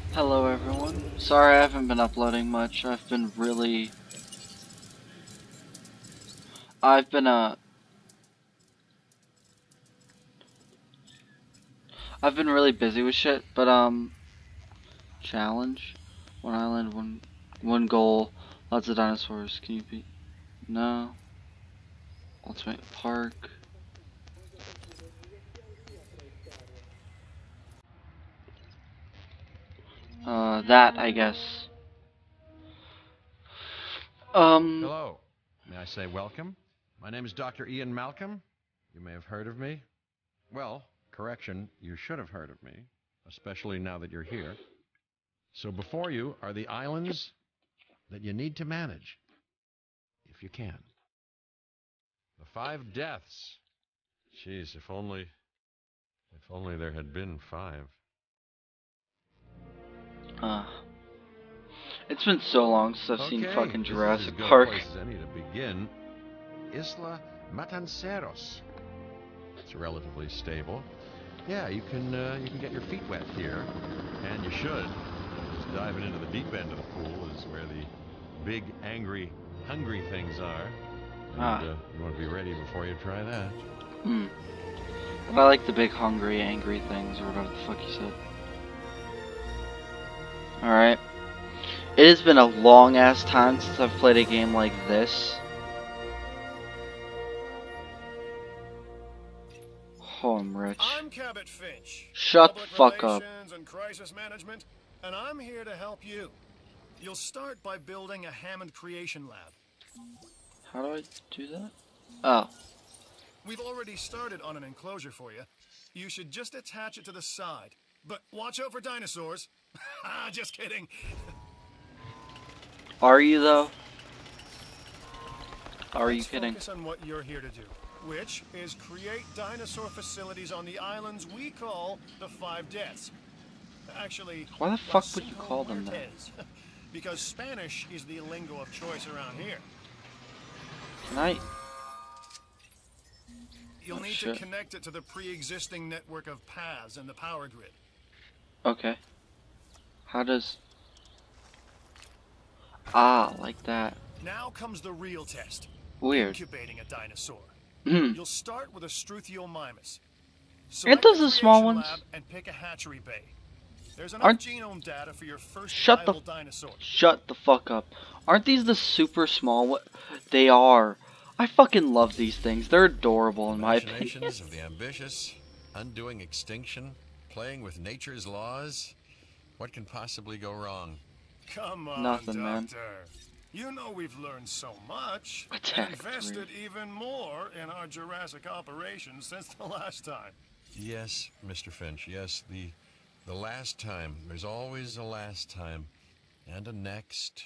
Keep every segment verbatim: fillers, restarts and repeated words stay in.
Hello everyone. Sorry I haven't been uploading much. I've been really... I've been, uh... I've been really busy with shit, but, um... challenge? One island, one... One goal. Lots of dinosaurs. Can you be... No. Ultimate Park. Uh, that, I guess. Um... Hello. May I say welcome? My name is Doctor Ian Malcolm. You may have heard of me. Well, correction, you should have heard of me, especially now that you're here. So before you are the islands that you need to manage, if you can. The five deaths. Jeez, if only, if only there had been five. Uh... It's been so long since I've Okay, seen fucking this Jurassic is as good a Park. place as any to begin. Isla Matanceros. It's relatively stable. Yeah, you can uh, you can get your feet wet here, and you should. Just diving into the deep end of the pool is where the big, angry, hungry things are. And Ah. uh, you want to be ready before you try that. Hmm. But I like the big, hungry, angry things, or whatever the fuck you said. Alright. It has been a long-ass time since I've played a game like this. Oh, I'm rich. I'm Cabot Finch. Shut the Public fuck up. Relations and Crisis Management, and I'm here to help you. You'll start by building a Hammond Creation Lab. How do I do that? Oh. We've already started on an enclosure for you. You should just attach it to the side. But watch out for dinosaurs. Ah, just kidding. Are you, though? Are you Let's kidding? focus on what you're here to do, which is create dinosaur facilities on the islands we call the Five Deaths. Actually, Why the fuck would you call them that? Muertes, because Spanish is the lingo of choice around here. Can I? You'll Oh, need shit. to connect it to the pre-existing network of paths and the power grid. Okay. How does... Ah, like that. Now comes the real test. Weird. Incubating a dinosaur. Hmm. You'll start with a Struthiomimus. Aren't Select those a the small creation ones? lab and pick a hatchery bay. There's enough Aren't- genome data for your first Shut the- viable dinosaur. Shut the fuck up. Aren't these the super small one? They are. I fucking love these things. They're adorable in my opinion. Imaginations of the ambitious, undoing extinction, playing with nature's laws. What can possibly go wrong? Come on, Nothing, man. Doctor. You know we've learned so much Attack and invested even more in our Jurassic operations since the last time. Yes, Mister Finch, yes, the the last time. There's always a last time. And a next.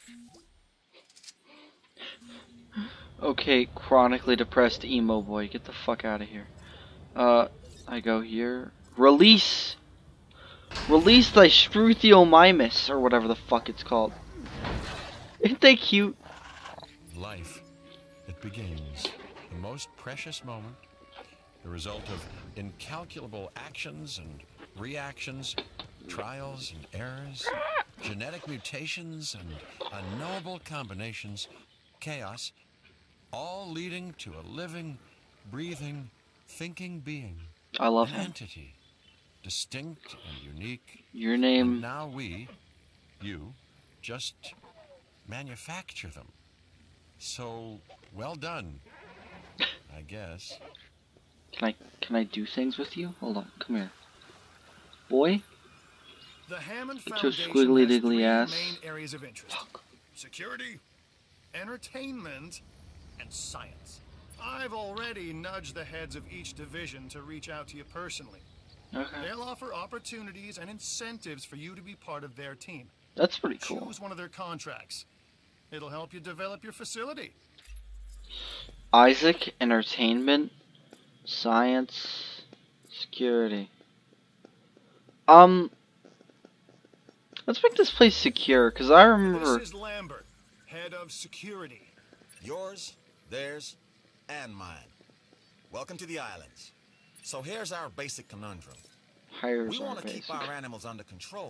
Okay, chronically depressed emo boy, get the fuck out of here. Uh, I go here. Release! Release thy Struthiomimus, or whatever the fuck it's called. Ain't they cute? Life. It begins. The most precious moment. The result of incalculable actions and reactions, trials and errors, genetic mutations and unknowable combinations, chaos, all leading to a living, breathing, thinking being. I love An him. entity. Distinct and unique. Your And name... now we, you, just manufacture them. So, well done, I guess. Can I, can I do things with you? Hold on, come here. Boy? The Hammond With your Foundation squiggly has diggly three ass. main areas of interest. Security, entertainment, and science. I've already nudged the heads of each division to reach out to you personally. Okay. They'll offer opportunities and incentives for you to be part of their team. That's pretty cool. Choose one of their contracts. It'll help you develop your facility. Isaac, entertainment, science, security. Um, let's make this place secure, because I remember... This is Lambert, head of security. Yours, theirs, and mine. Welcome to the islands. So here's our basic conundrum. Hires We are want to keep basic. our animals under control,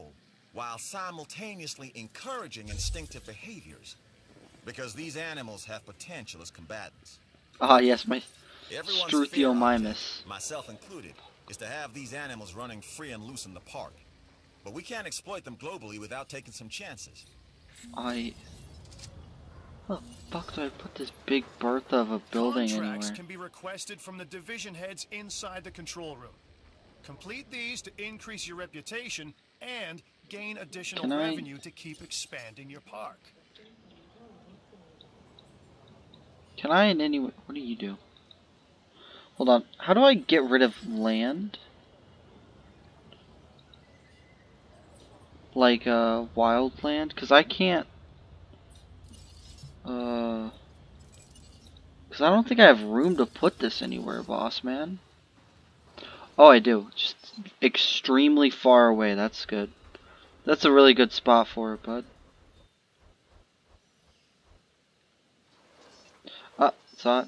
while simultaneously encouraging instinctive behaviors. Because these animals have potential as combatants. Ah, yes, my Everyone's fear Struthiomimus. object, myself included, is to have these animals running free and loose in the park. But we can't exploit them globally without taking some chances. I... How the fuck do I put this big Bertha of a building Contracts anywhere? can be requested from the division heads inside the control room. Complete these to increase your reputation and gain additional Can I- revenue to keep expanding your park. Can I in any way... What do you do? Hold on. How do I get rid of land? Like, uh, wild land? Because I can't... Uh... Because I don't think I have room to put this anywhere, boss man. Oh, I do. Just extremely far away. That's good. That's a really good spot for it, bud. Ah, saw it.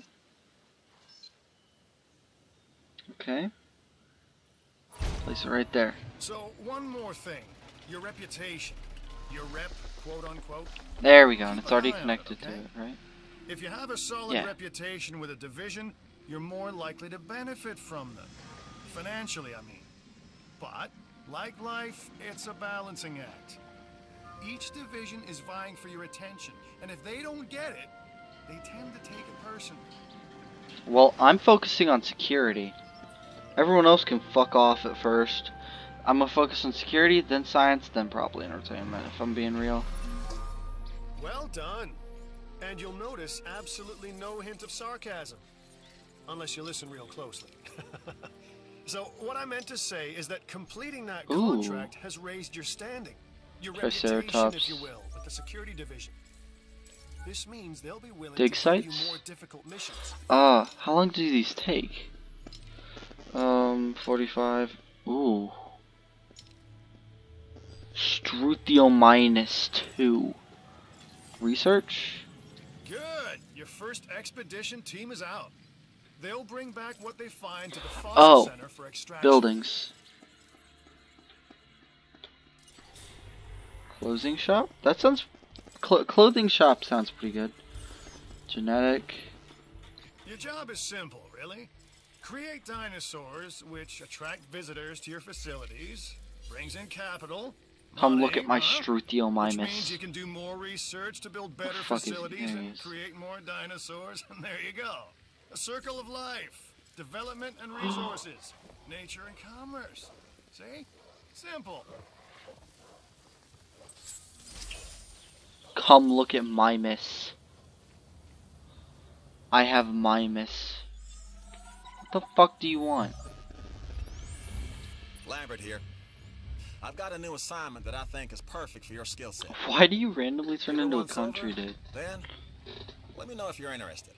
Okay. Place it right there. So, one more thing. Your reputation. Your rep, quote unquote. There we go, and Keep it's an already eye on it, connected okay? to it, right? If you have a solid Yeah. reputation with a division, you're more likely to benefit from them. Financially, I mean. But, like life, it's a balancing act. Each division is vying for your attention, and if they don't get it, they tend to take it personally. Well, I'm focusing on security. Everyone else can fuck off at first. I'm gonna focus on security, then science, then probably entertainment, if I'm being real. Well done. And you'll notice absolutely no hint of sarcasm. Unless you listen real closely. So, what I meant to say is that completing that Ooh. contract has raised your standing. Your reputation, Triceratops. if you will, with the security division. This means they'll be willing Dig to give you sites? more difficult missions. Ah, uh, how long do these take? Um, forty-five. Ooh. Struthiomimus two. Research? Good. Your first expedition team is out. They'll bring back what they find to the fossil Oh, center for extraction. buildings. Clothing shop? That sounds... Cl clothing shop sounds pretty good. Genetic. Your job is simple, really. Create dinosaurs which attract visitors to your facilities, brings in capital. Come money, look at my huh? Which means you Struthiomimus. can do more research to build better fuck is- facilities there he and is. create more dinosaurs, and there you go. A circle of life, development and resources, nature and commerce. See? Simple. Come look at Mimus. I have Mimus. What the fuck do you want? Lambert here. I've got a new assignment that I think is perfect for your skill set. Why do you randomly turn Either into a one's country over, dude? Then, let me know if you're interested.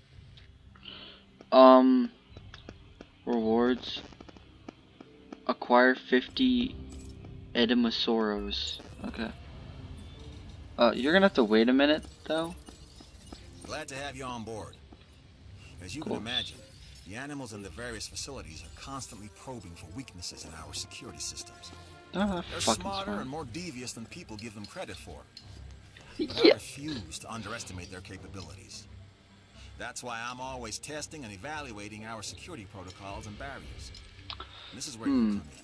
Um, rewards. Acquire fifty Edamosauros. Okay. Uh, you're gonna have to wait a minute, though. Glad to have you on board. As you Cool. can imagine, the animals in the various facilities are constantly probing for weaknesses in our security systems. Ah, They're fucking smarter smart. and more devious than people give them credit for. But I Yeah. refuse to underestimate their capabilities. That's why I'm always testing and evaluating our security protocols and barriers. And this is where Hmm. you come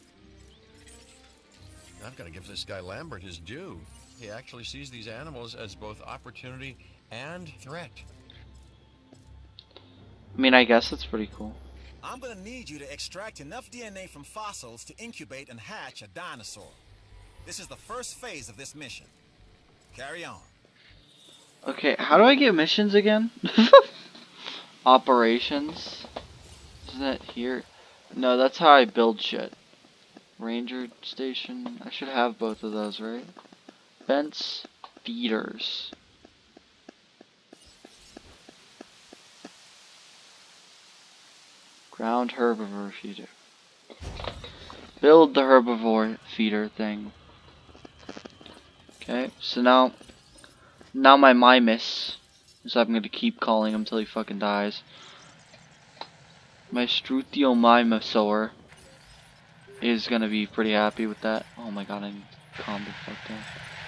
in. I've got to give this guy Lambert his due. He actually sees these animals as both opportunity and threat. I mean, I guess that's pretty cool. I'm gonna need you to extract enough D N A from fossils to incubate and hatch a dinosaur. This is the first phase of this mission. Carry on. Okay, how do I get missions again? Operations? Isn't that here? No, that's how I build shit. Ranger station. I should have both of those, right? Fence feeders. Ground herbivore feeder. Build the herbivore feeder thing. Okay, so now, now my Mimus, so I'm gonna keep calling him till he fucking dies. My Struthiomimusaur. is gonna be pretty happy with that. Oh my god, I need to calm the fuck down.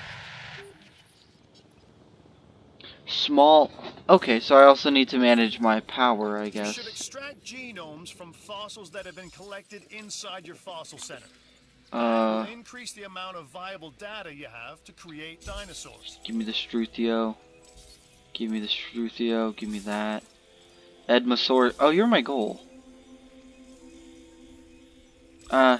Small. Okay, so I also need to manage my power, I guess. You should extract genomes from fossils that have been collected inside your fossil center. Uh, That will increase the amount of viable data you have to create dinosaurs. give me the Struthio. Give me the Struthio. Give me that. Edmosaurus. Oh, you're my goal. Uh,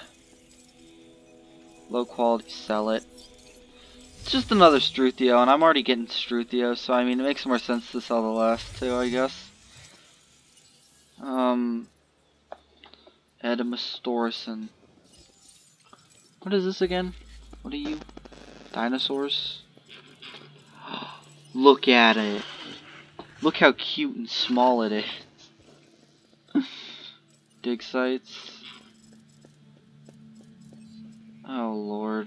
low quality, sell it. It's just another Struthio, and I'm already getting Struthio, so I mean, it makes more sense to sell the last two, I guess. Um, Edmosaurus. What is this again? What are you? Dinosaurs? Look at it. Look how cute and small it is. Dig sites. Oh lord.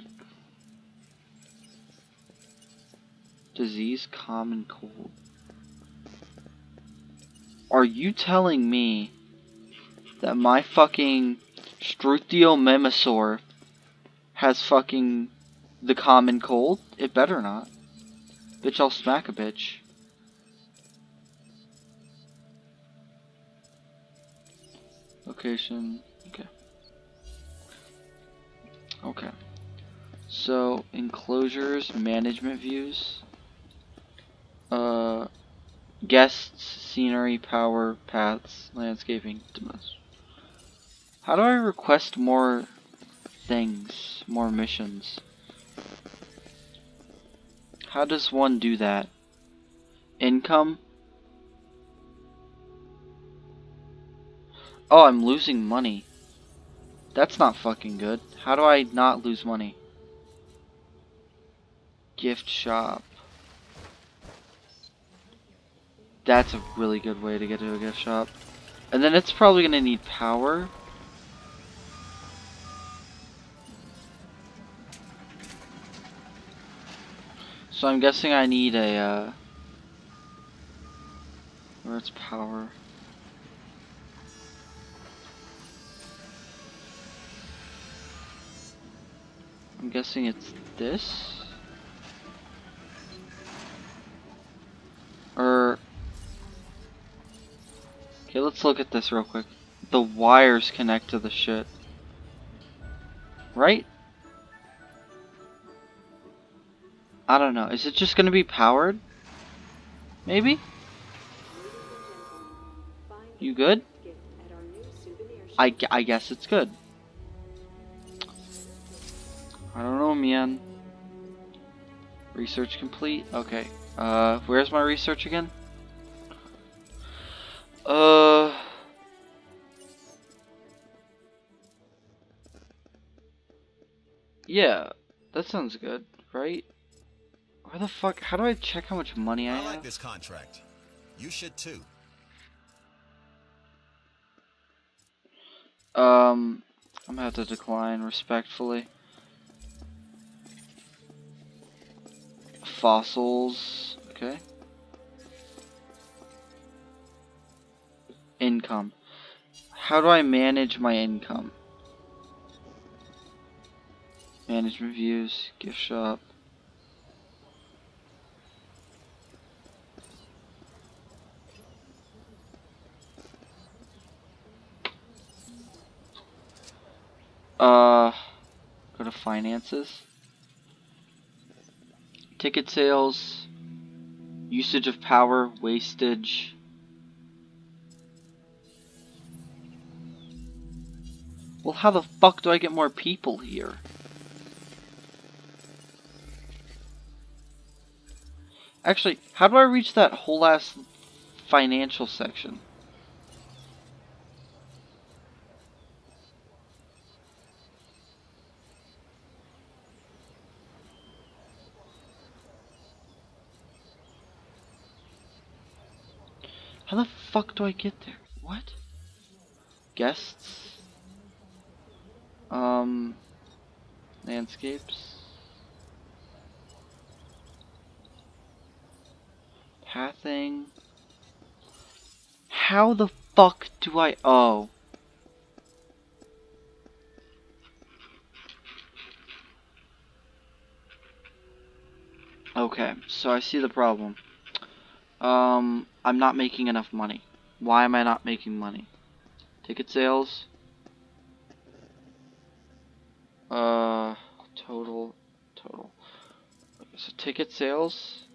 Disease, common cold. Are you telling me that my fucking Struthiomemosaur has fucking the common cold? It better not. Bitch, I'll smack a bitch. Location. Okay. Okay. So, enclosures, management views. Uh, guests, scenery, power, paths, landscaping. How do I request more things, more missions? How does one do that? Income? Oh, I'm losing money. That's not fucking good. How do I not lose money? Gift shop. That's a really good way to get to a gift shop. And then it's probably gonna need power. So I'm guessing I need a, uh... where's power? I'm guessing it's this? Or... Okay, let's look at this real quick. The wires connect to the shit. Right? I don't know. Is it just gonna be powered? Maybe? You good? I, gu- I guess it's good. I don't know, man. Research complete? Okay. Uh, where's my research again? Uh... Yeah, that sounds good, right? Where the fuck? How do I check how much money I, I have? like this contract. You should too. Um, I'm gonna have to decline respectfully. Fossils, okay. Income. How do I manage my income? Management views, gift shop. Uh, go to finances. Ticket sales. Usage of power, wastage. Well, how the fuck do I get more people here? Actually, how do I reach that whole ass financial section? How the fuck do I get there? What? Guests? Um... Landscapes? Pathing? How the fuck do I... Oh. Okay, so I see the problem. Um, I'm not making enough money. Why am I not making money? Ticket sales. Uh, total, total. Okay, so ticket sales.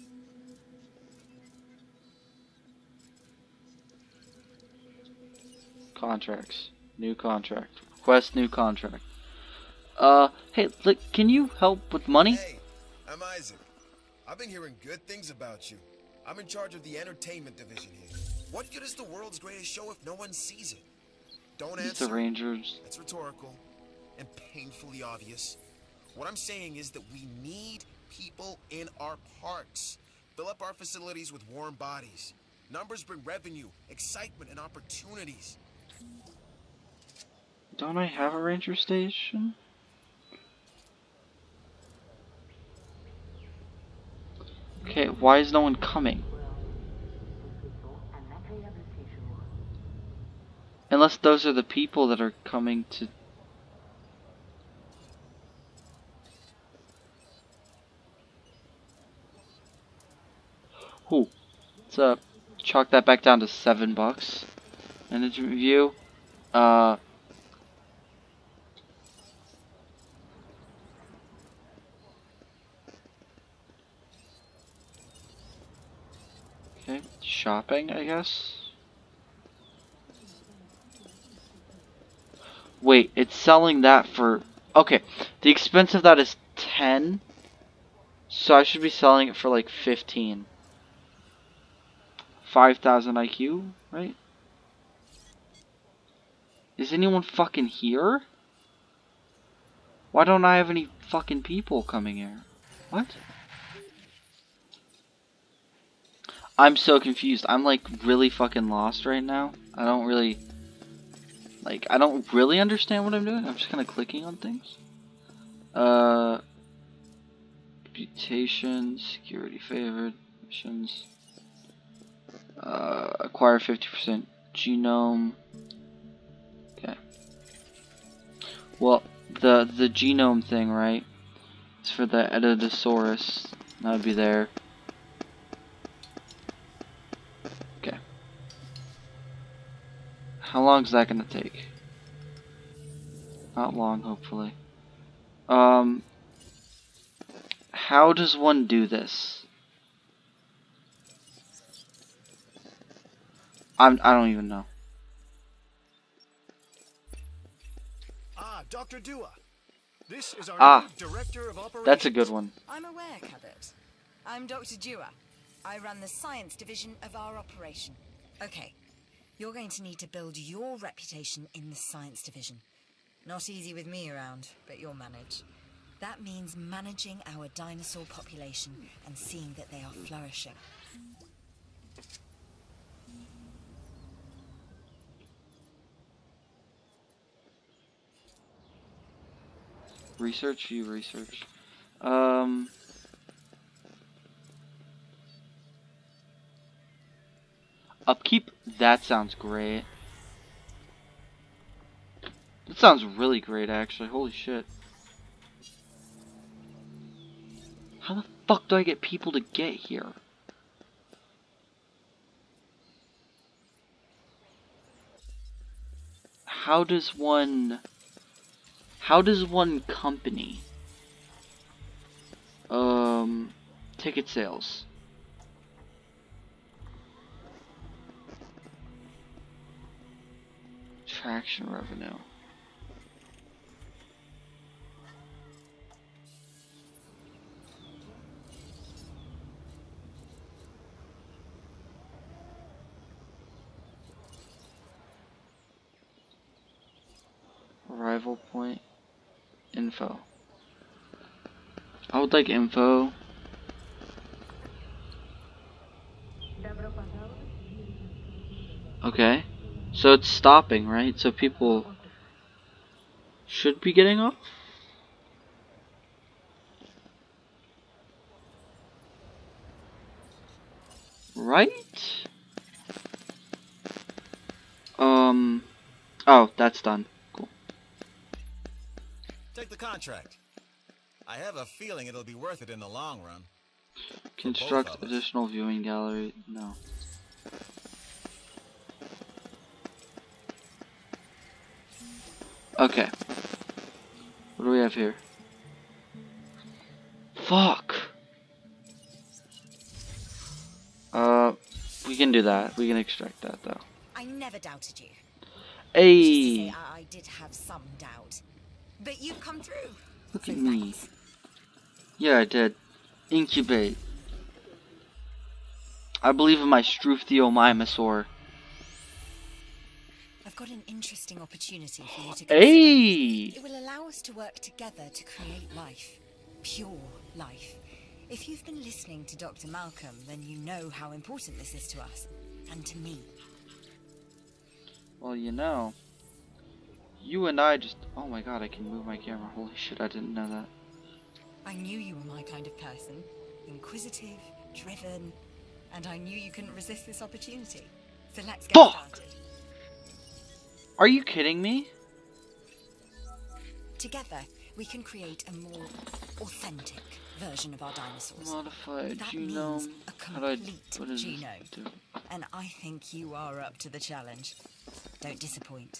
Contracts. New contract. Request new contract. Uh, hey, look, can you help with money? Hey, I'm Isaac. I've been hearing good things about you. I'm in charge of the entertainment division here. What good is the world's greatest show if no one sees it? Don't It's answer. the Rangers. That's rhetorical and painfully obvious. What I'm saying is that we need people in our parks. Fill up our facilities with warm bodies. Numbers bring revenue, excitement, and opportunities. Don't I have a ranger station? Okay, why is no one coming? Unless those are the people that are coming to... Ooh, let's uh, chalk that back down to seven bucks. Management view. Uh... Okay, shopping, I guess. Wait, it's selling that for... Okay, the expense of that is ten. So I should be selling it for like fifteen. five thousand I Q, right? Is anyone fucking here? Why don't I have any fucking people coming here? What? I'm so confused. I'm like really fucking lost right now. I don't really... Like, I don't really understand what I'm doing. I'm just kind of clicking on things. Uh... Reputation, security favored, missions. Uh, acquire fifty percent genome. Okay. Well, the the genome thing, right? It's for the Editosaurus. That would be there. Okay. How long is that gonna take? Not long, hopefully. Um. How does one do this? I'm. I don't even know. Ah, Doctor Dua. This is our Ah, new Director of Operations. That's a good one. I'm aware, Cabot. I'm Doctor Dua. I run the science division of our operation. Okay, you're going to need to build your reputation in the science division. Not easy with me around, but you'll manage. That means managing our dinosaur population and seeing that they are flourishing. Research, you research. Um... Upkeep? That sounds great. That sounds really great, actually. Holy shit. How the fuck do I get people to get here? How does one... How does one company... Um... Ticket sales... Traction revenue... Arrival point info. I would like info. Okay. So it's stopping, right? So people should be getting off? Right? Um oh, that's done. Cool. Take the contract. I have a feeling it'll be worth it in the long run. Construct of us. additional viewing gallery. No. Okay. What do we have here? Fuck. Uh, we can do that. We can extract that though. I never doubted you. Hey. Which is to say, I, I did have some doubt. But you've come through. Look So at me. thanks. Yeah, I did. Incubate. I believe in my Struthiomimesaur. I've got an interesting opportunity for you to consider. Hey! It will allow us to work together to create life. Pure life. If you've been listening to Doctor Malcolm, then you know how important this is to us. And to me. Well, you know. You and I just... Oh my god, I can move my camera. Holy shit, I didn't know that. I knew you were my kind of person. Inquisitive, driven, and I knew you couldn't resist this opportunity. So let's get Fuck! started. Are you kidding me? Together, we can create a more authentic version of our dinosaurs. Modified That genome. means a How do I... complete What does this genome. do? And I think you are up to the challenge. Don't disappoint.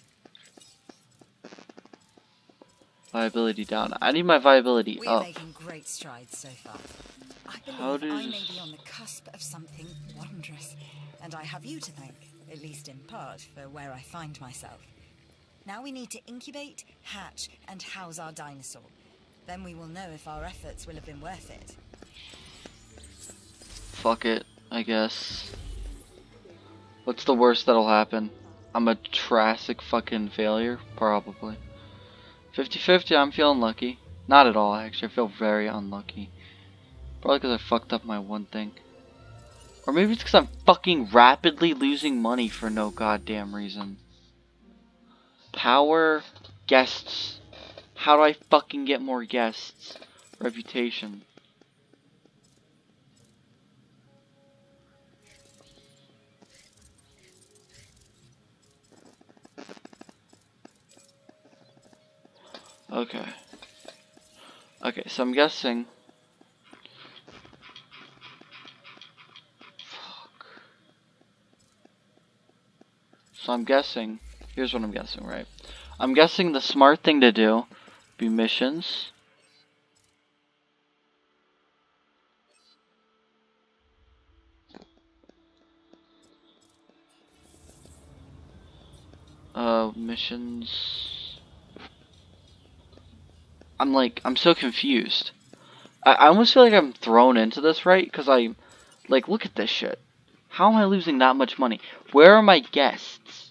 Viability down. I need my viability We are up. making great strides so far. I How believe I does- may be on the cusp of something wondrous, and I have you to thank, at least in part, for where I find myself. Now we need to incubate, hatch, and house our dinosaur. Then we will know if our efforts will have been worth it. Fuck it, I guess. What's the worst that'll happen? I'm a Jurassic fucking failure? Probably. fifty fifty, I'm feeling lucky. Not at all, actually. I feel very unlucky. Probably because I fucked up my one thing. Or maybe it's because I'm fucking rapidly losing money for no goddamn reason. Power, guests. How do I fucking get more guests? Reputation. Okay. Okay, so I'm guessing. Fuck. So I'm guessing. Here's what I'm guessing, right? I'm guessing the smart thing to do be missions. Uh, missions. I'm like, I'm so confused. I, I almost feel like I'm thrown into this, right? Because I, like, look at this shit. How am I losing that much money? Where are my guests?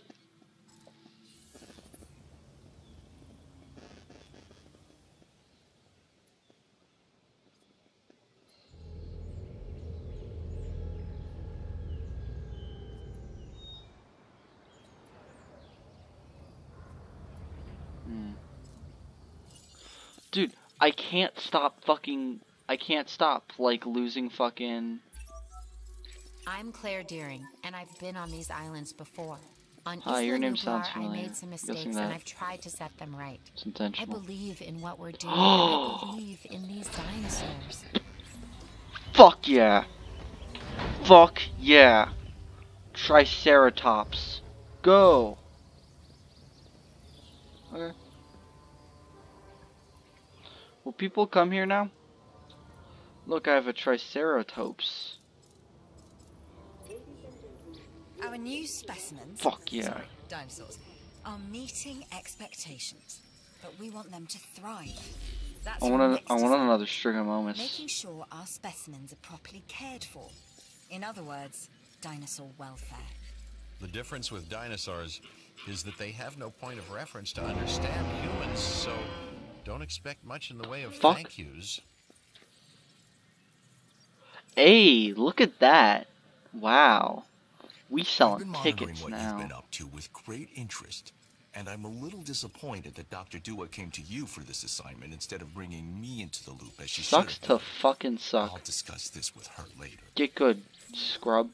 Hmm. Dude, I can't stop fucking... I can't stop, like, losing fucking... I'm Claire Deering, and I've been on these islands before. On Hi, Isla your name Nublar, sounds I familiar. made some Guessing mistakes, that and I've tried to set them right. it's I intentional. believe in what we're doing, and I believe in these dinosaurs. Fuck yeah! Fuck yeah! Triceratops. Go! Okay. Will people come here now? Look, I have a Triceratops. Our new specimens, Fuck yeah. sorry, dinosaurs, are meeting expectations, but we want them to thrive. That's I our want next I want assignment. another Strigomomus. Making sure our specimens are properly cared for. In other words, dinosaur welfare. The difference with dinosaurs is that they have no point of reference to understand humans, so don't expect much in the way of Fuck. thank yous. Hey, look at that! Wow, we I've selling been monitoring tickets what now. you've been up to with great interest, and I'm a little disappointed that Doctor Dua came to you for this assignment instead of bringing me into the loop as she should Sucks have to done. fucking I'll suck. discuss this with her later. Get good, scrub.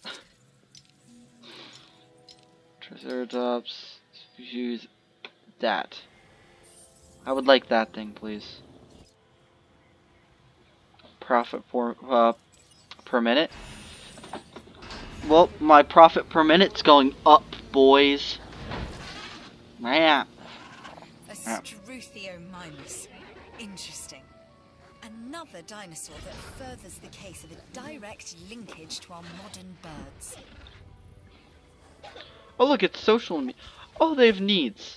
Triceratops. Use that. I would like that thing, please. profit per, uh, per minute. Well, my profit per minute's going up, boys. Yeah. A Struthiomimus. Interesting. Another dinosaur that furthers the case of a direct linkage to our modern birds. Oh look, it's social me. Oh, they have needs.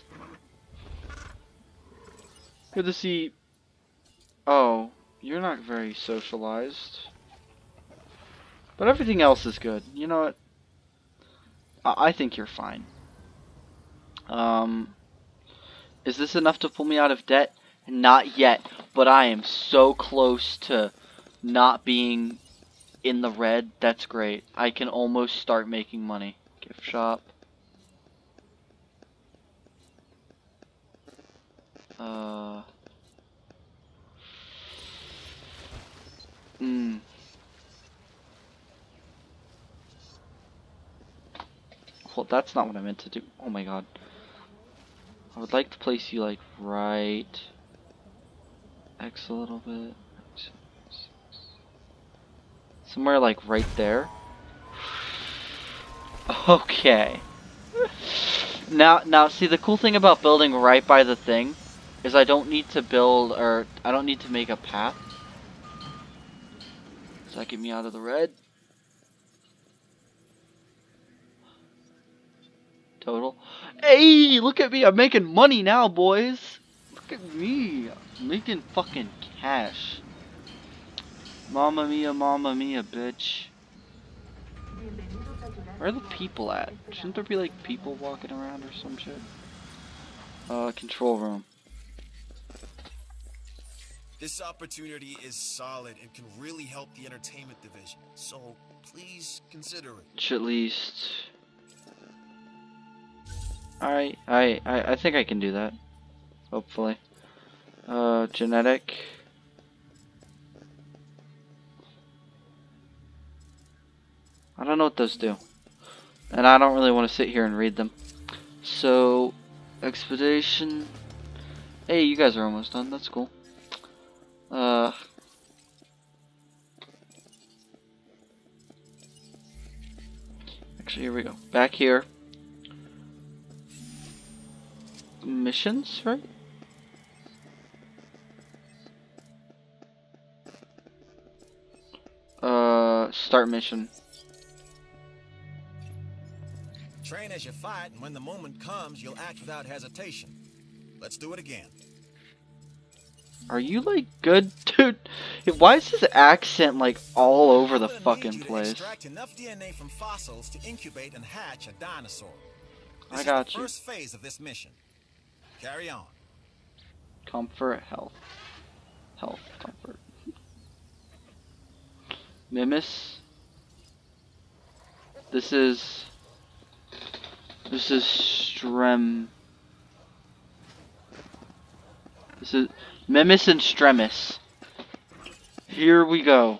Good to see. Oh, you're not very socialized. But everything else is good. You know what? I, I think you're fine. Um, is this enough to pull me out of debt? Not yet, but I am so close to not being in the red. That's great. I can almost start making money. Gift shop. Uh. Hmm. Well, that's not what I meant to do. Oh my god. I would like to place you like right X a little bit. Somewhere like right there. Okay. Now, now, see, the cool thing about building right by the thing is I don't need to build, or I don't need to make a path. Does that get me out of the red? Total. Hey, look at me! I'm making money now, boys. Look at me, I'm making fucking cash. Mamma mia, mamma mia, bitch. Where are the people at? Shouldn't there be like people walking around or some shit? Uh, control room. This opportunity is solid and can really help the entertainment division. So please consider it. Should at least. Alright, I, I I think I can do that. Hopefully. Uh, genetic. I don't know what those do. And I don't really want to sit here and read them. So, expedition. Hey, you guys are almost done. That's cool. Uh. Actually, here we go. Back here. Missions, right? Uh, start mission. Train as you fight, and when the moment comes, you'll act without hesitation. Let's do it again. Are you like good, dude? Why is his accent like all over the fucking place? Extract enough D N A from fossils to incubate and hatch a dinosaur. This I got is the you. first phase of this mission. Carry on. Comfort, health, health, comfort. Mimus. This is. This is Strem. This is Mimus and Stremus. Here we go.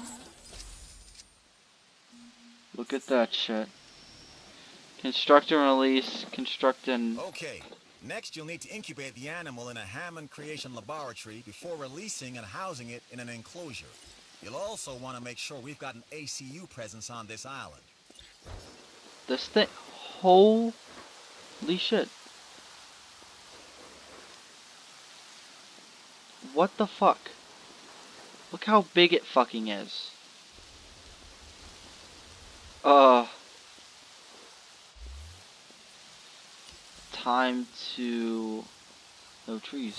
Look at that shit. Construct and release. Construct and. Okay. Next, you'll need to incubate the animal in a Hammond creation laboratory before releasing and housing it in an enclosure. You'll also want to make sure we've got an A C U presence on this island. This thing. Holy shit. What the fuck? Look how big it fucking is. Uh. Time to. No trees.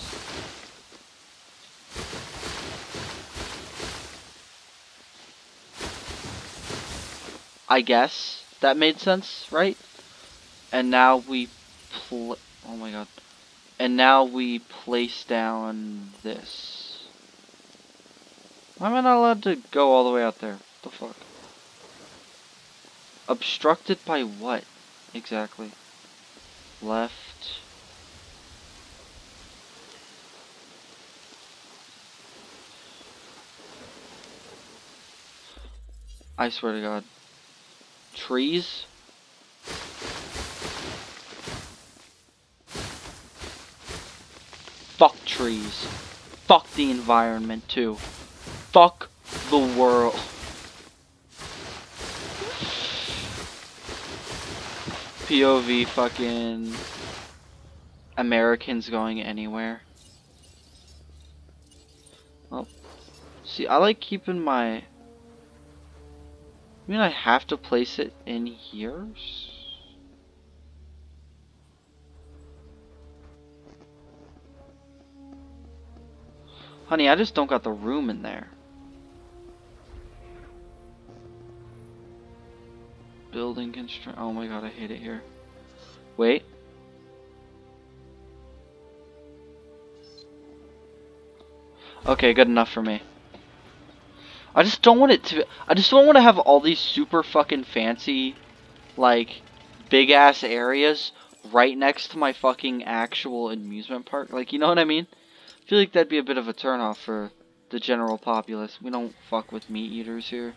I guess that made sense, right? And now we pl- oh my god. And now we place down this. Why am I not allowed to go all the way out there? What the fuck? Obstructed by what? Exactly. Left. I swear to god. Trees? Fuck trees. Fuck the environment too. Fuck the world. P O V fucking Americans going anywhere. Well, see, I like keeping my... I mean, I have to place it in here? Honey, I just don't got the room in there. Building constraint. Oh my god, I hate it here. Wait. Okay, good enough for me. I just don't want it to... I just don't want to have all these super fucking fancy, like, big ass areas right next to my fucking actual amusement park. Like, you know what I mean? I feel like that'd be a bit of a turnoff for the general populace. We don't fuck with meat eaters here.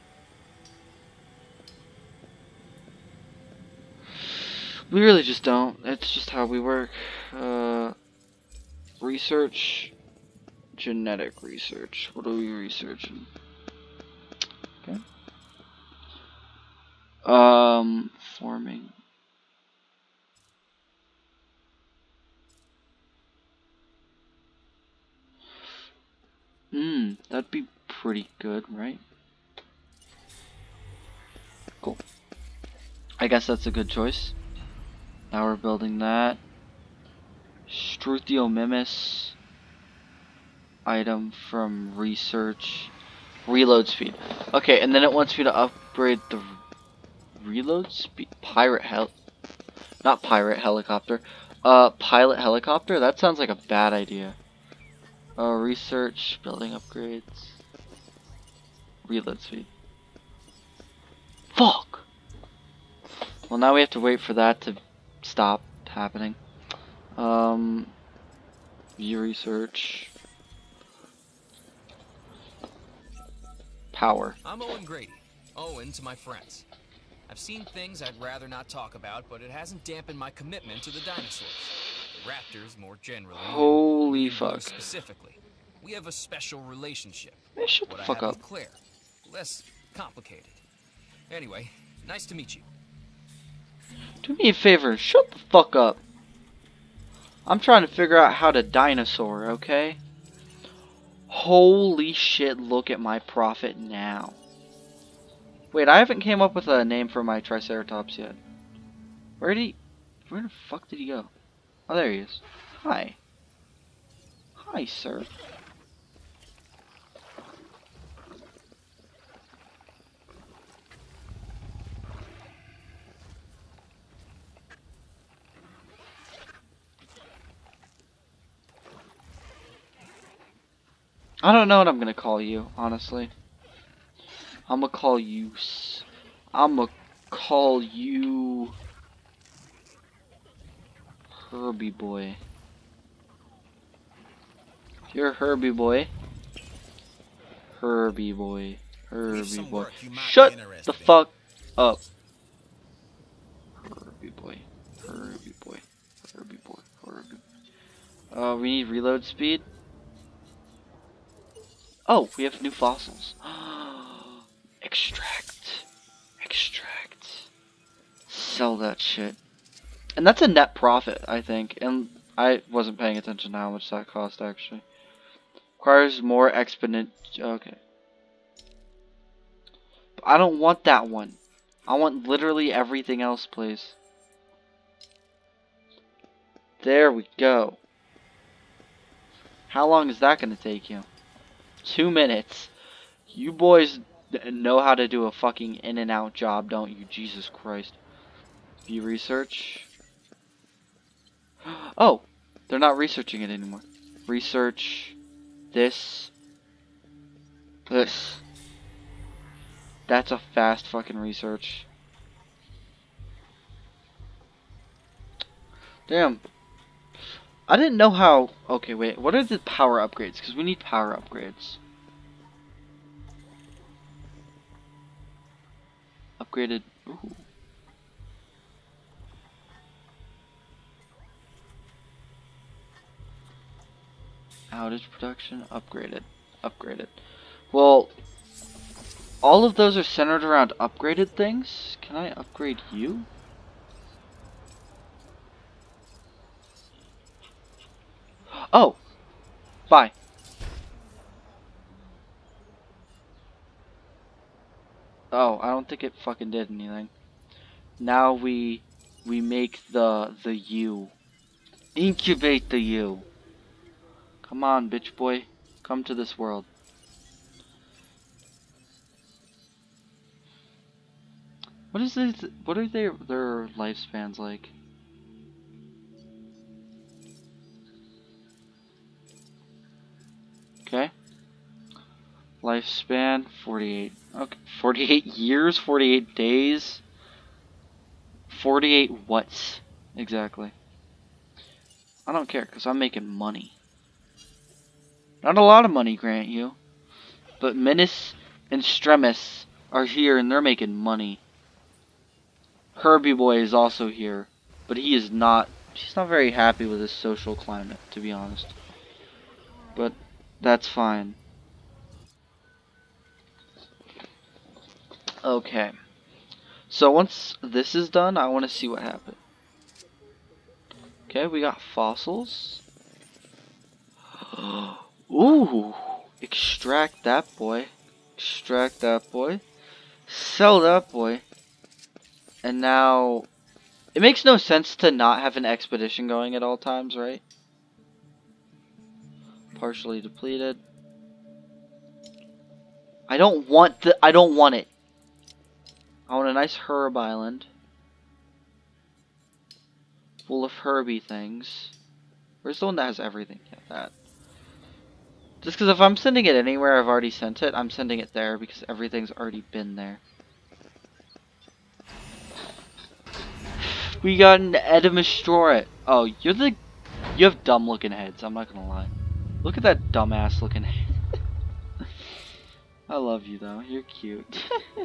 We really just don't. It's just how we work. Uh, research. Genetic research. What are we researching? Okay. Um, forming. Hmm, that'd be pretty good, right? Cool. I guess that's a good choice. Now we're building that. Struthiomimus. Item from research. Reload speed. Okay, and then it wants me to upgrade the reload speed. Pirate hel. Not pirate helicopter. Uh, pilot helicopter? That sounds like a bad idea. Uh, research. Building upgrades. Reload speed. Fuck! Well, now we have to wait for that to stop happening. Um, view research. Power. I'm Owen Grady. Owen to my friends. I've seen things I'd rather not talk about, but it hasn't dampened my commitment to the dinosaurs. The raptors more generally. Holy and fuck. Specifically. We have a special relationship. Man, shut what the I fuck have up. With Claire. Less complicated. Anyway, nice to meet you. Do me a favor, shut the fuck up. I'm trying to figure out how to dinosaur, okay? Holy shit, look at my profit now. Wait, I haven't came up with a name for my Triceratops yet. Where did he... Where the fuck did he go? Oh, there he is. Hi. Hi, sir. I don't know what I'm gonna call you, honestly. I'm gonna call you... S I'm gonna call you... Herbie boy. You're Herbie boy. Herbie boy. Herbie boy. Shut the fuck up. Herbie boy. Herbie boy. Herbie boy. Herbie. Uh, we need reload speed. Oh, we have new fossils. Extract. Extract. Sell that shit. And that's a net profit, I think. And I wasn't paying attention to how much that cost, actually. Requires more exponent. Okay. But I don't want that one. I want literally everything else, please. There we go. How long is that going to take you? Two minutes. You boys know how to do a fucking in and out job, don't you? Jesus Christ. View research. Oh, they're not researching it anymore. Research this. This. That's a fast fucking research. Damn. I didn't know how... Okay, wait. What are the power upgrades? Because we need power upgrades. Upgraded... Ooh. Outage production. Upgraded. Upgraded. Well, all of those are centered around upgraded things. Can I upgrade you? Oh! Bye. Oh, I don't think it fucking did anything. Now we we make the the U. Incubate the U. Come on, bitch boy. Come to this world. What is this? What are their their lifespans like? Okay. Lifespan forty-eight. Okay, forty-eight years, forty-eight days. forty-eight what's exactly? I don't care cuz I'm making money. Not a lot of money, grant you. But Menace and Stremus are here and they're making money. Herbie Boy is also here, but he is not he's not very happy with his social climate, to be honest. But that's fine. Okay. So once this is done, I want to see what happened. Okay, we got fossils. Ooh, extract that boy. Extract that boy. Sell that boy. And now, it makes no sense to not have an expedition going at all times, right? Partially depleted. I don't want the, I don't want it. I want a nice herb island. Full of herby things. Where's the one that has everything? Yeah, that. Just because if I'm sending it anywhere I've already sent it, I'm sending it there because everything's already been there. We got an Edamastro. Oh, you're the... You have dumb looking heads, I'm not gonna lie. Look at that dumbass looking head. I love you though, you're cute.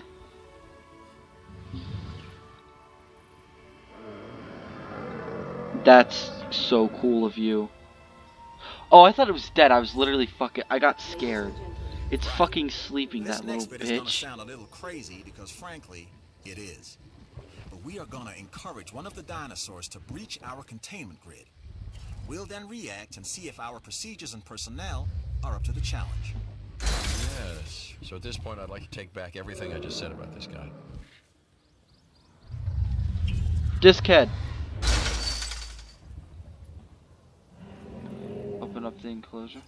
That's so cool of you. Oh, I thought it was dead. I was literally fucking... I got scared. It's fucking sleeping, This that little next bit is gonna bitch. sound a little crazy because frankly, it is. But we are gonna encourage one of the dinosaurs to breach our containment grid. We'll then react and see if our procedures and personnel are up to the challenge. Yes. So at this point, I'd like to take back everything I just said about this guy. Diskhead. Open up the enclosure.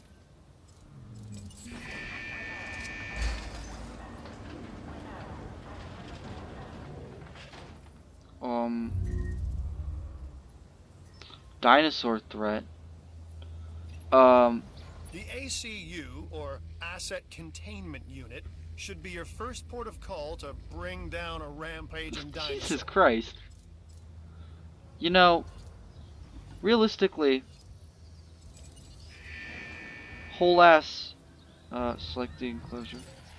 Um, dinosaur threat. Um, The A C U, or Asset Containment Unit, should be your first port of call to bring down a rampaging dinosaur. Jesus Christ. You know, realistically, whole ass, uh, select the enclosure.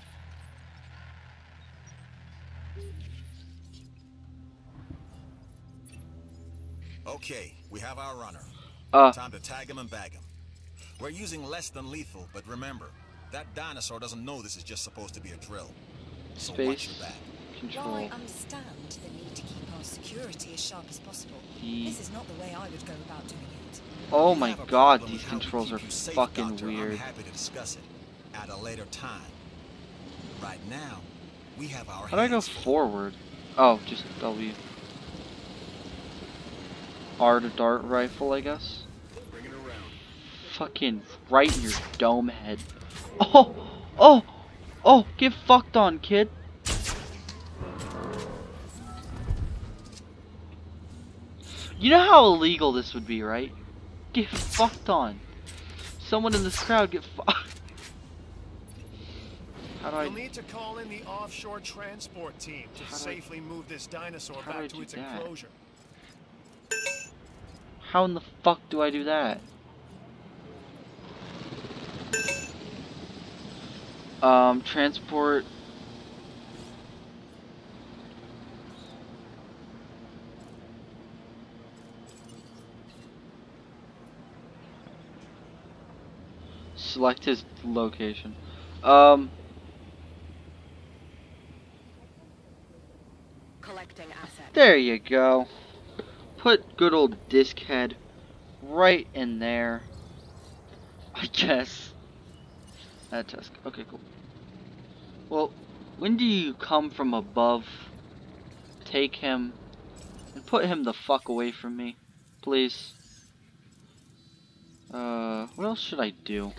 Okay, we have our runner. Uh, Time to tag him and bag him. We're using less than lethal, but remember, that dinosaur doesn't know this is just supposed to be a drill. So watch your space, back. control. While I understand the need to keep our security as sharp as possible, E. this is not the way I would go about doing it. Oh We my have a god, problem these with how we controls keep are you safe, fucking Doctor. I'm weird. happy to discuss it at a later time. Right now, we have our How do I go hands full. forward? Oh, just W. R to dart rifle, I guess. Bring it around. Fucking right in your dome head. Oh! Oh! Oh! Get fucked on, kid! You know how illegal this would be, right? Get fucked on. Someone in this crowd get fucked. How do I... You'll need to call in the offshore transport team to How do I- safely move this dinosaur how do I back to do its that? enclosure. How in the fuck do I do that? Um, transport... Select his location. Um... Extracting asset. There you go. Put good old disc head right in there. I guess. That task. Okay, cool. Well, when do you come from above? Take him and put him the fuck away from me, please. Uh, what else should I do?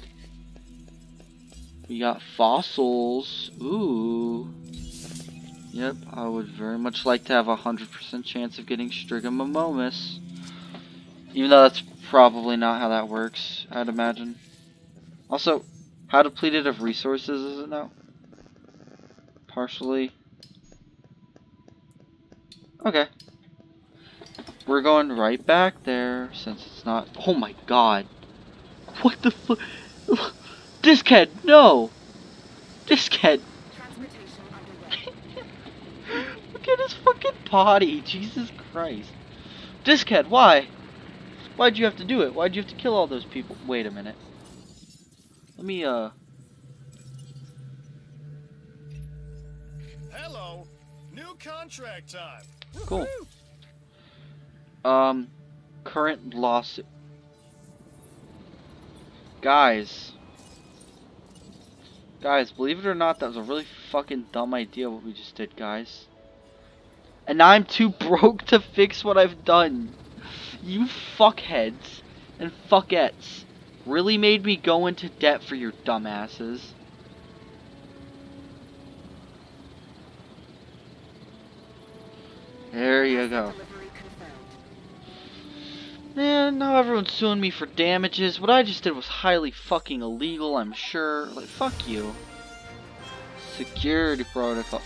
We got fossils. Ooh. Yep, I would very much like to have a hundred percent chance of getting Strigomomomus. Even though that's probably not how that works, I'd imagine. Also, how depleted of resources is it now? Partially. Okay. We're going right back there since it's not. Oh my god. What the fuck? Diskhead, no! Diskhead! Look at his fucking body, Jesus Christ. Diskhead, why? Why'd you have to do it? Why'd you have to kill all those people? Wait a minute. Let me, uh... Hello! New contract time! Cool. Um, current lawsuit. Guys. Guys, believe it or not, that was a really fucking dumb idea what we just did, guys. And now I'm too broke to fix what I've done. You fuckheads and fuckettes really made me go into debt for your dumbasses. There you go. Man, now everyone's suing me for damages. What I just did was highly fucking illegal, I'm sure. Like, fuck you. Security protocol.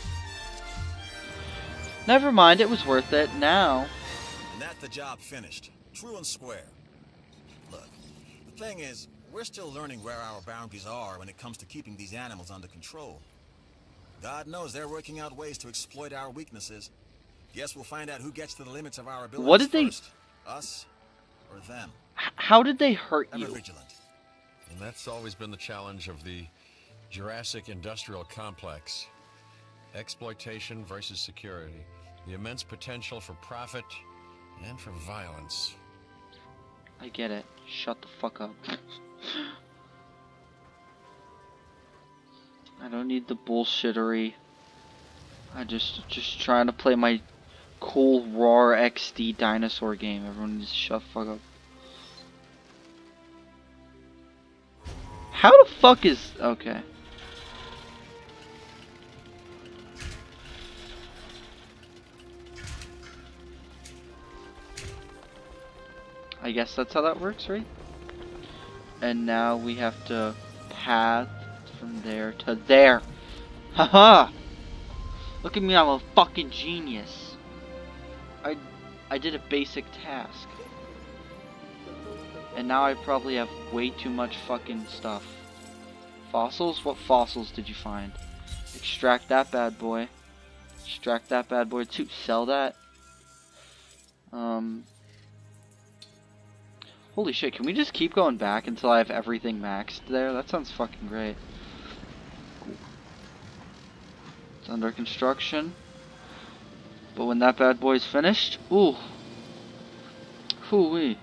Never mind, it was worth it. Now. And that's the job finished. True and square. Look, the thing is, we're still learning where our boundaries are when it comes to keeping these animals under control. God knows they're working out ways to exploit our weaknesses. Guess we'll find out who gets to the limits of our abilities What did first. they... Us or them. H how did they hurt Ever you? vigilant. And that's always been the challenge of the Jurassic Industrial Complex. Exploitation versus security. The immense potential for profit and for violence. I get it. Shut the fuck up. I don't need the bullshittery. I just just trying to play my cool Roar X D dinosaur game. Everyone needs to shut the fuck up. How the fuck is... Okay. I guess that's how that works, right? And now we have to path from there to there. Haha! Look at me, I'm a fucking genius. I I did a basic task. And now I probably have way too much fucking stuff. Fossils? What fossils did you find? Extract that bad boy. Extract that bad boy too. Sell that. Um... Holy shit, can we just keep going back until I have everything maxed there? That sounds fucking great. Cool. It's under construction. But when that bad boy's finished, ooh. Hoo-wee.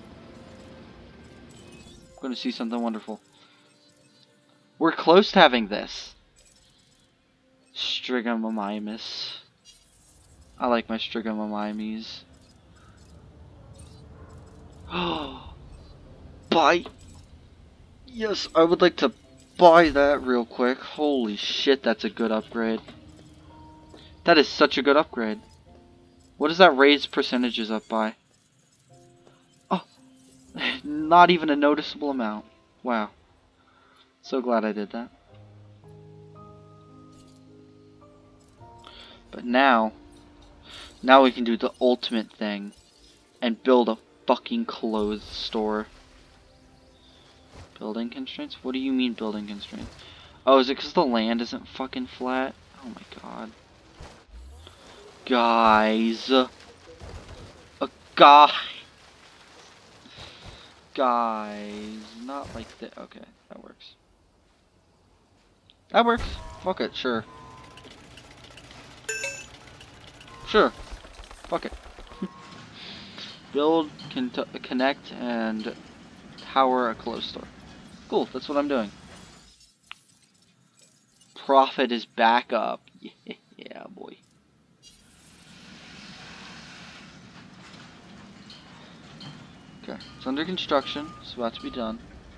I'm gonna see something wonderful. We're close to having this. Strigomomimus. I like my Strigomomimes. Buy. Yes, I would like to buy that real quick. Holy shit, that's a good upgrade. That is such a good upgrade. What does that raise percentages up by? Oh, not even a noticeable amount. Wow. So glad I did that. But now, now we can do the ultimate thing and build a fucking clothes store. Building constraints? What do you mean building constraints? Oh, is it because the land isn't fucking flat? Oh my god. Guys. A guy. Guys. Not like that. Okay, that works. That works. Fuck it, sure. Sure. Fuck it. Build, con connect, and power a clothes store. Cool, that's what I'm doing. Profit is back up. Yeah, boy. Okay, it's under construction. It's about to be done.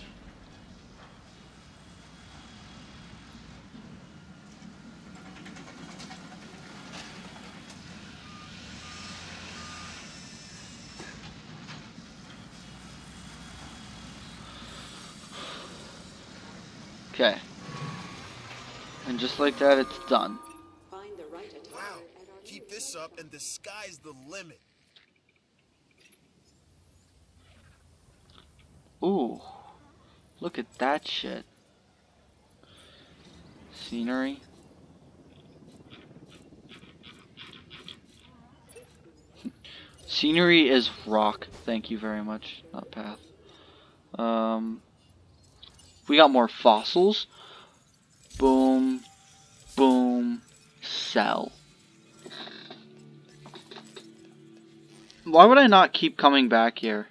Okay. And just like that, it's done. Wow. Keep this up and the sky's the limit. Ooh. Look at that shit. Scenery. Scenery is rock. Thank you very much. Not path. Um, we got more fossils. Boom. Boom. Sell. Why would I not keep coming back here?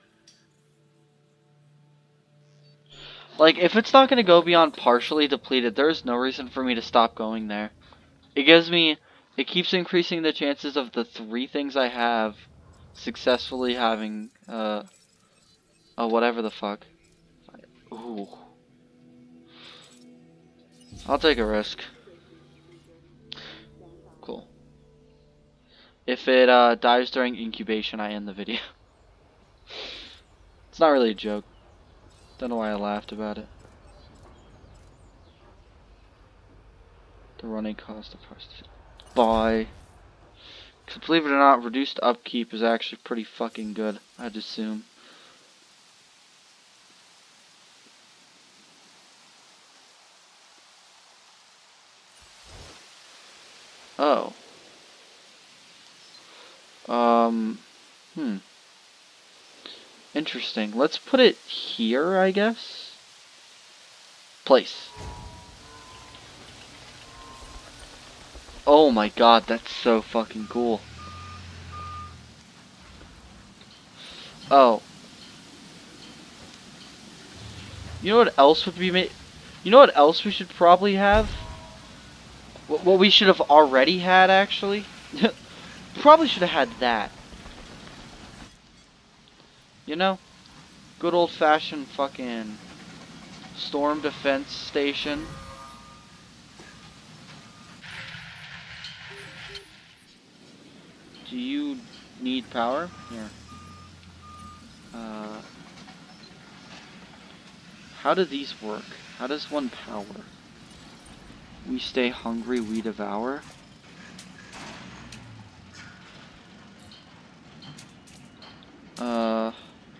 Like, if it's not going to go beyond partially depleted, there's no reason for me to stop going there. It gives me... It keeps increasing the chances of the three things I have successfully having, uh... Oh, whatever the fuck. Ooh. I'll take a risk. Cool. If it, uh, dies during incubation, I end the video. It's not really a joke. Don't know why I laughed about it. The running cost of first. Bye. Cause believe it or not, reduced upkeep is actually pretty fucking good, I'd assume. Oh. Um. Hmm. Interesting. Let's put it here, I guess. Place. Oh my god, that's so fucking cool. Oh. You know what else would be made? You know what else we should probably have? What, what we should have already had, actually? Probably should have had that. You know? Good old-fashioned fucking storm defense station. Do you need power? Here. Uh, how do these work? How does one power? We stay hungry, we devour. Uh...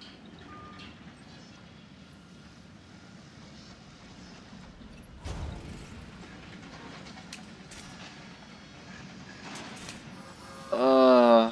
Uh...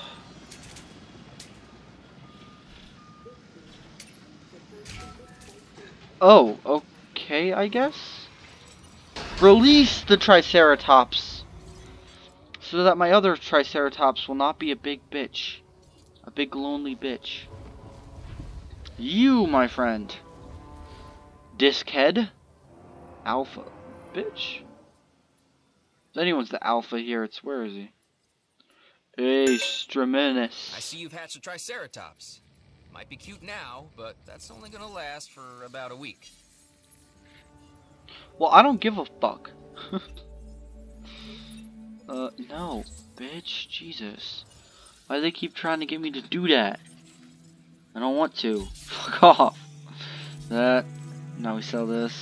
Oh, okay, I guess? Release the Triceratops! So that my other Triceratops will not be a big bitch. A big lonely bitch. You, my friend. Diskhead. Alpha. Bitch. If anyone's the alpha here, it's where is he? Hey, Straminus. I see you've hatched a Triceratops. Might be cute now, but that's only gonna last for about a week. Well, I don't give a fuck. uh, no, bitch, Jesus. Why do they keep trying to get me to do that? I don't want to. Fuck off. That. Now we sell this.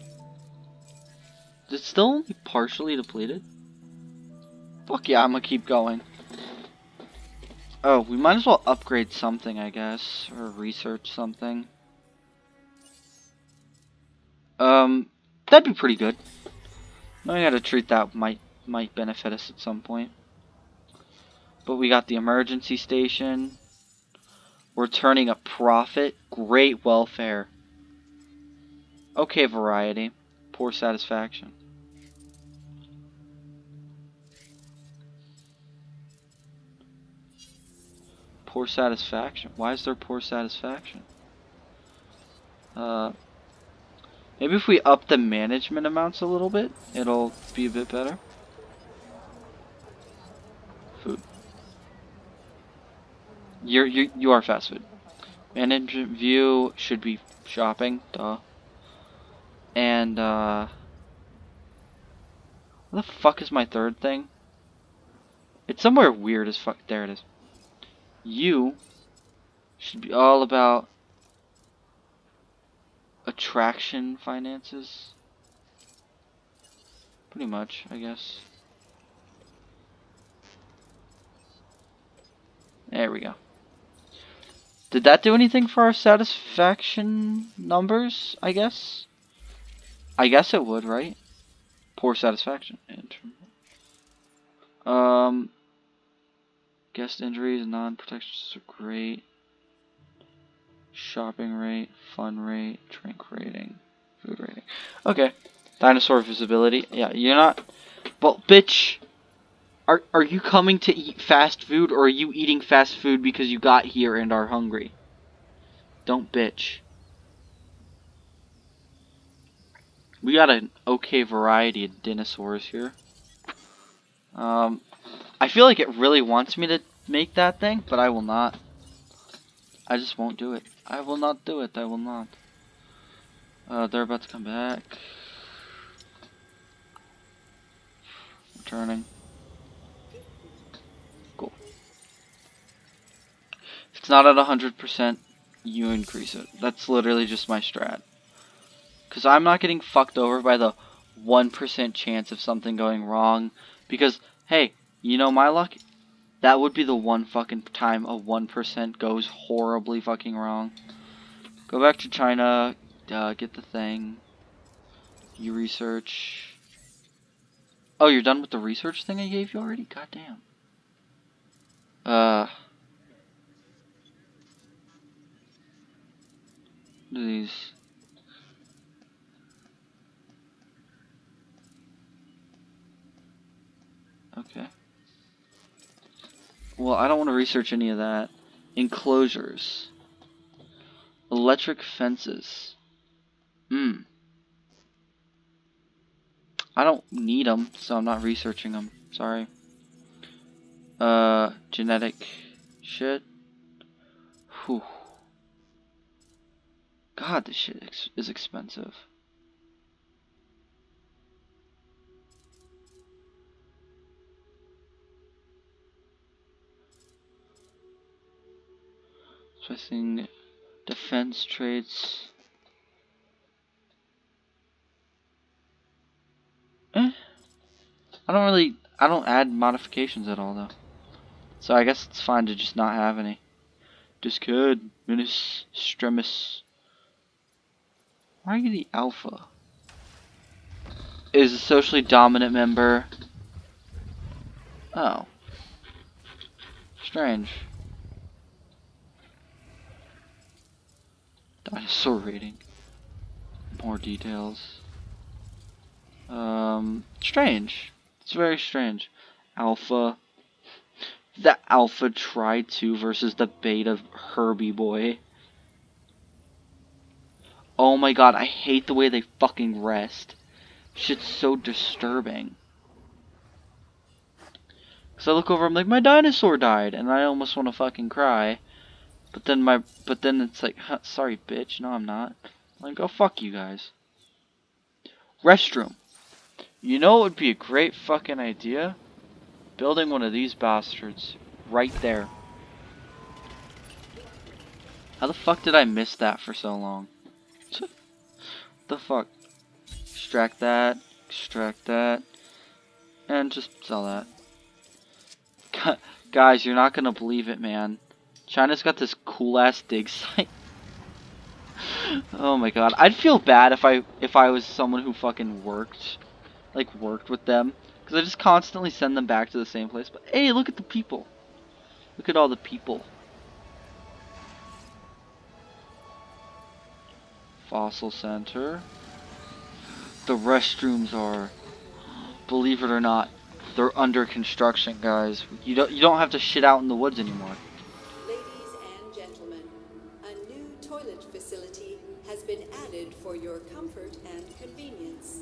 Is it still only partially depleted? Fuck yeah, I'm gonna keep going. Oh, we might as well upgrade something, I guess, or research something. Um, that'd be pretty good. Knowing how to treat that might might benefit us at some point. But we got the emergency station. We're turning a profit. Great welfare. Okay, variety. Poor satisfaction. Poor satisfaction. Why is there poor satisfaction? Uh, maybe if we up the management amounts a little bit, it'll be a bit better. Food. You're you you are fast food. Management view should be shopping. Duh. And uh, what the fuck is my third thing? It's somewhere weird as fuck. There it is. You should be all about attraction finances. Pretty much, I guess. There we go. Did that do anything for our satisfaction numbers, I guess? I guess it would, right? Poor satisfaction. Um, guest injuries, non-protections are great. Shopping rate, fun rate, drink rating, food rating. Okay. Dinosaur visibility. Yeah, you're not... Well, bitch... Are, are you coming to eat fast food, or are you eating fast food because you got here and are hungry? Don't bitch. We got an okay variety of dinosaurs here. Um, I feel like it really wants me to make that thing, but I will not. I just won't do it. I will not do it. I will not. Uh, they're about to come back. Returning. Cool. If it's not at one hundred percent, you increase it. That's literally just my strat. Because I'm not getting fucked over by the one percent chance of something going wrong. Because, hey, you know my luck? That would be the one fucking time a one percent goes horribly fucking wrong. Go back to China, uh, get the thing. You research. Oh, you're done with the research thing I gave you already? Goddamn. Uh. What are these? Okay. Well, I don't want to research any of that. Enclosures. Electric fences. Hmm. I don't need them, so I'm not researching them. Sorry. Uh, genetic shit. Whew. God, this shit ex is expensive. Specing defense traits. Eh. I don't really, I don't add modifications at all though. So I guess it's fine to just not have any. Discard, Minis, Stremus. Why are you the alpha? Is a socially dominant member. Oh. Strange. Dinosaur rating. More details. Um, strange. It's very strange. Alpha. The alpha tried to versus the beta Herbie boy. Oh my god, I hate the way they fucking rest. Shit's so disturbing. Cause I look over, I'm like, my dinosaur died, and I almost want to fucking cry. But then my, but then it's like, huh, sorry, bitch. No, I'm not. I'm like, oh fuck you guys. Restroom. You know what would be a great fucking idea? Building one of these bastards right there. How the fuck did I miss that for so long? What the fuck? Extract that, extract that, and just sell that. Guys, you're not gonna believe it, man. China's got this cool ass dig site. Oh my god, I'd feel bad if I if I was someone who fucking worked, like worked with them, because I just constantly send them back to the same place. But hey, look at the people. Look at all the people. Fossil Center. The restrooms are, believe it or not, they're under construction, guys. You don't you don't have to shit out in the woods anymore. Ladies limited for your comfort and convenience.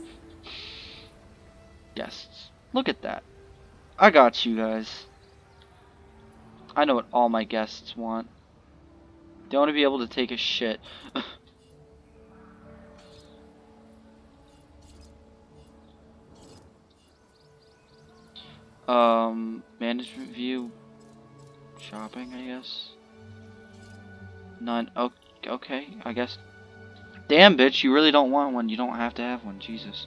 Guests. Look at that. I got you guys. I know what all my guests want. They want to be able to take a shit. um, management view. Shopping, I guess. None. Oh, okay, I guess. Damn, bitch, you really don't want one. You don't have to have one. Jesus.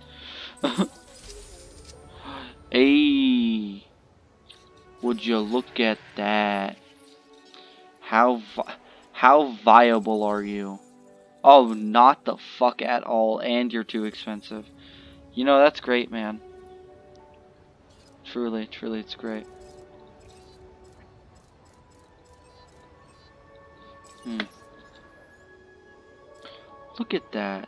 Hey. Would you look at that? How vi how viable are you? Oh, not the fuck at all, and you're too expensive. You know, that's great, man. Truly, truly, it's great. Hmm. Look at that.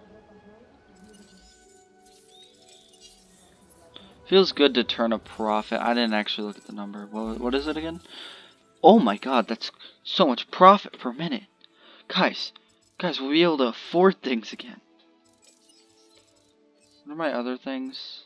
Feels good to turn a profit. I didn't actually look at the number. What, what is it again? Oh my god, that's so much profit per minute. Guys, guys, we'll be able to afford things again. What are my other things?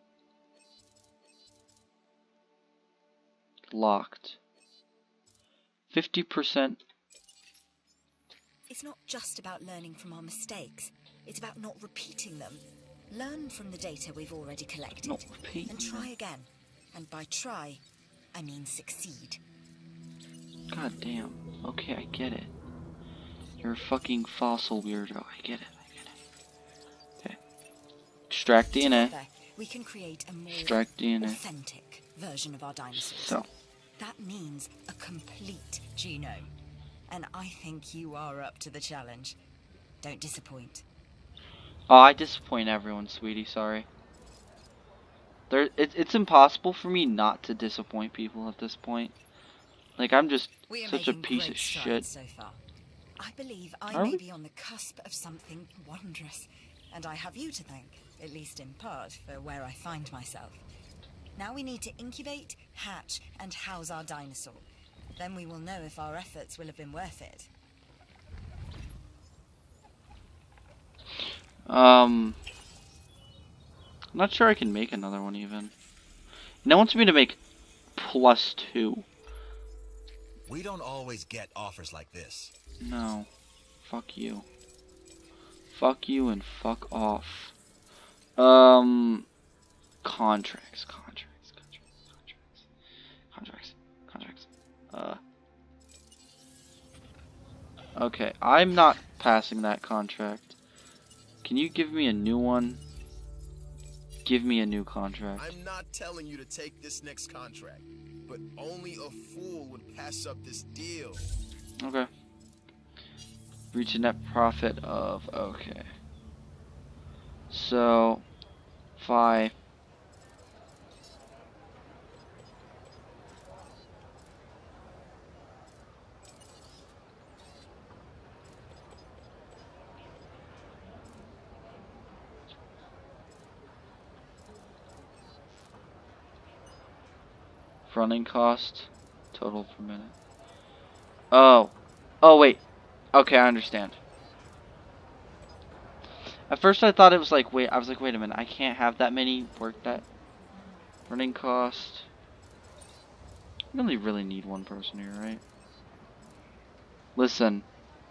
Locked. fifty percent. It's not just about learning from our mistakes. It's about not repeating them. Learn from the data we've already collected. Not repeat. And try again. And by try, I mean succeed. God damn. Okay, I get it. You're a fucking fossil weirdo. I get it. I get it. Okay. Extract D N A. Together, we can create a more Extract D N A. authentic version of our dinosaurs. So. That means a complete genome. And I think you are up to the challenge. Don't disappoint. Oh, I disappoint everyone, sweetie. Sorry. There, it, it's impossible for me not to disappoint people at this point. Like, I'm just We are such a making piece great of shit. strides so far. I believe I Are may we? be on the cusp of something wondrous, and I have you to thank, at least in part, for where I find myself. Now we need to incubate, hatch, and house our dinosaur. Then we will know if our efforts will have been worth it. Um, I'm not sure I can make another one even. No one wants me to make plus two. We don't always get offers like this. No. Fuck you. Fuck you and fuck off. Um, contracts, contracts, contracts, contracts, contracts, contracts. Uh. Okay, I'm not passing that contract. Can you give me a new one? Give me a new contract. I'm not telling you to take this next contract, but only a fool would pass up this deal. Okay. Reach a net profit of, okay. So, five. Running cost, total per minute. Oh, oh wait. Okay, I understand. At first I thought it was like, wait, I was like, wait a minute, I can't have that many work that. Running cost. We only really need one person here, right? Listen.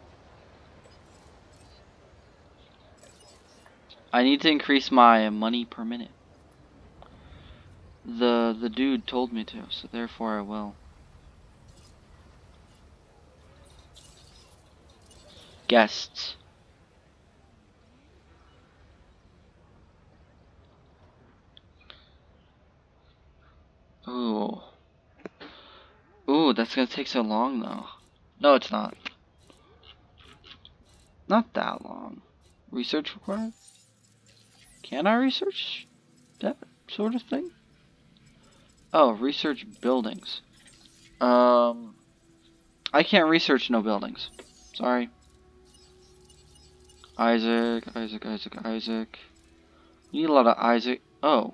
I need to increase my money per minute. The the dude told me to, so therefore I will. Guests. Ooh. Ooh, that's gonna take so long though. No, it's not. Not that long. Research required? Can I research that sort of thing? Oh, research buildings. Um, I can't research no buildings. Sorry. Isaac, Isaac, Isaac, Isaac. We need a lot of Isaac. Oh.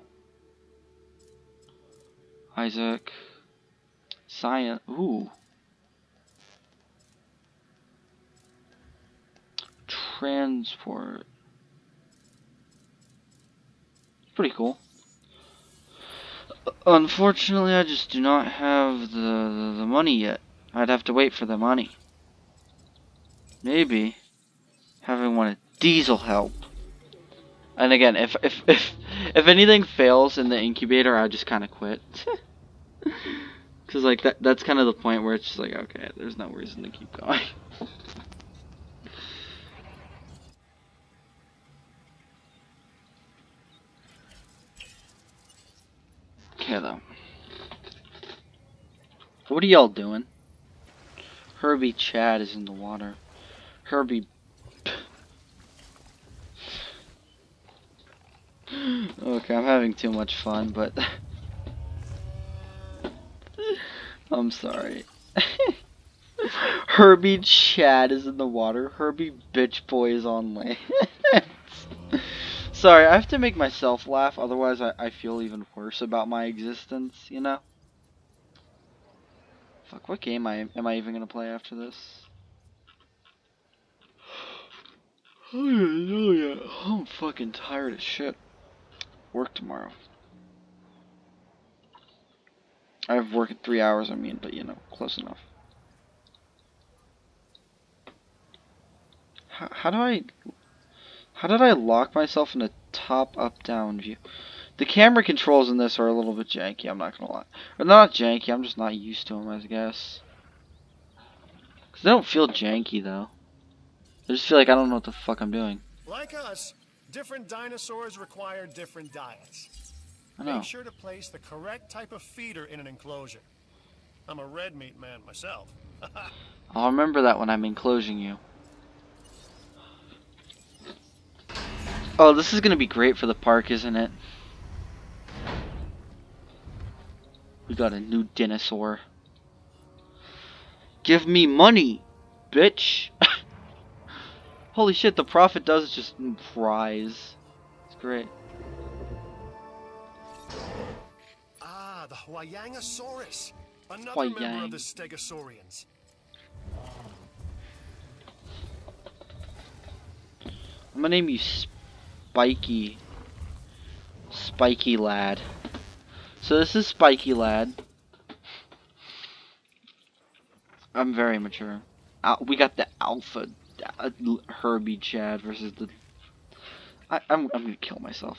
Isaac. Science. Ooh. transport. Pretty cool. Unfortunately, I just do not have the, the, the money yet. I'd have to wait for the money. Maybe having one of these will help. And again, if if if if anything fails in the incubator, I just kind of quit. Cause like that that's kind of the point where it's just like, okay, there's no reason to keep going. Okay though. What are y'all doing? Herbie Chad is in the water. Herbie. Okay, I'm having too much fun, but I'm sorry. Herbie Chad is in the water. Herbie Bitch Boy is on land. Sorry, I have to make myself laugh, otherwise I, I feel even worse about my existence, you know? Fuck, what game I, am I even gonna play after this? Oh yeah, oh yeah. I'm fucking tired as shit. Work tomorrow. I have work at three hours, I mean, but you know, close enough. How, how do I... How did I lock myself in a top, up, down view? The camera controls in this are a little bit janky, I'm not gonna lie. Or not janky, I'm just not used to them, I guess. Because they don't feel janky, though. I just feel like I don't know what the fuck I'm doing. Like us, different dinosaurs require different diets. I know. Make sure to place the correct type of feeder in an enclosure. I'm a red meat man myself. I'll remember that when I'm enclosing you. Oh, this is gonna be great for the park, isn't it? We got a new dinosaur. Give me money, bitch! Holy shit, the profit does just rise. It's great. Ah, the Huayangosaurus. Another Huayang. member of the Stegosaurians. I'm gonna name you Spiky. Spiky Lad. So this is Spiky Lad. I'm very mature. Al we got the alpha uh, Herbie Chad versus the... I, I'm, I'm gonna kill myself.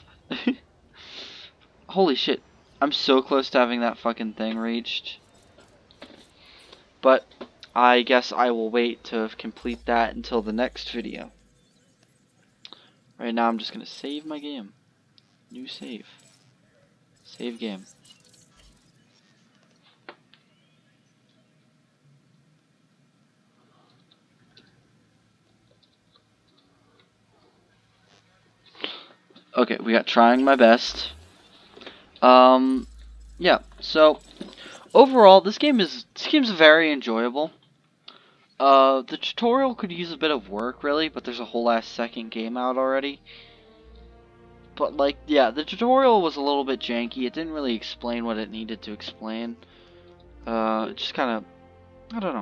Holy shit. I'm so close to having that fucking thing reached. But I guess I will wait to complete that until the next video. Right now I'm just gonna save my game. New save. Save game. Okay, we got trying my best. Um, yeah. So overall, this game is this game's very enjoyable. Uh, the tutorial could use a bit of work, really, but there's a whole ass second game out already. But like, yeah, the tutorial was a little bit janky. It didn't really explain what it needed to explain. Uh, it just kind of, I don't know.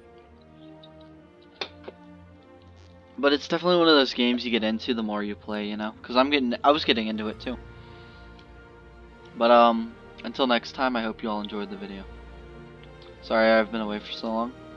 But it's definitely one of those games you get into the more you play, you know? Because I'm getting, I was getting into it too. But, um, until next time, I hope you all enjoyed the video. Sorry I've been away for so long.